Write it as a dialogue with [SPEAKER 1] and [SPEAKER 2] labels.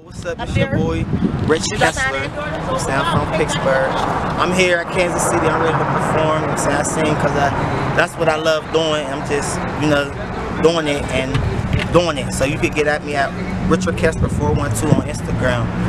[SPEAKER 1] What's up? It's your boy, Rich Kessler. I'm from Pittsburgh. I'm here at Kansas City. I'm ready to perform. I sing because that's what I love doing. I'm just, doing it and doing it. So you could get at me at Richard Kessler 412 on Instagram.